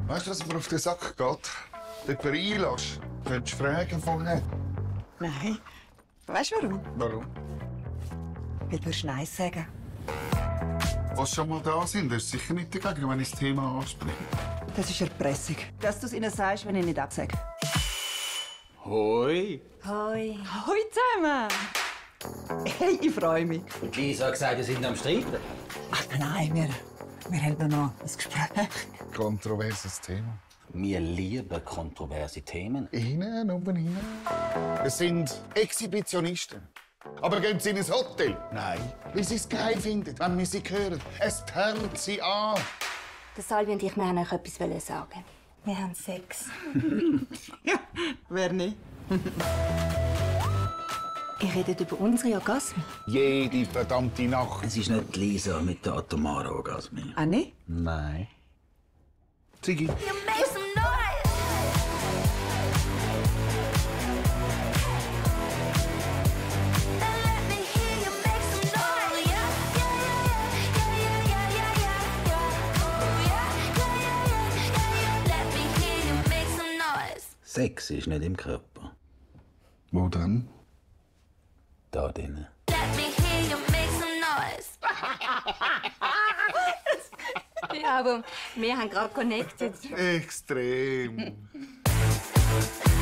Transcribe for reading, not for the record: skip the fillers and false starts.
Weißt du, was mir auf den Sack geht? Jemand einlässt. Könntest du fragen vorher? Nein. Weißt du warum? Warum? Weil du Nein sagen. Was schon mal da sind, ist sicher nicht dagegen, wenn ich das Thema anspreche. Das ist Erpressung. Dass du es ihnen sagst, wenn ich nicht absage. Hoi. Hoi. Hoi zusammen. Hey, ich freue mich. Und Lisa hat gesagt, ihr seid am Streiten. Ach nein, wir haben noch ein Gespräch. Kontroverses Thema. Wir lieben kontroverse Themen. Innen, oben hinein. Es sind Exhibitionisten. Aber gehen sie in ein Hotel? Nein. Weil sie es geil finden, wenn wir sie hören. Es tönt sie an. Der Salvi und ich, wir haben euch etwas sagen. Wir haben Sex. Ja, wer nicht? Ihr redet über unsere Orgasmen. Jede verdammte Nacht. Es ist nicht Lisa mit der atomaren Orgasmie. Ah, nicht? Nein. Ziggy. Sex ist nicht im Körper. Wo dann? Da drinnen. Ja, aber wir haben gerade connected. Extrem.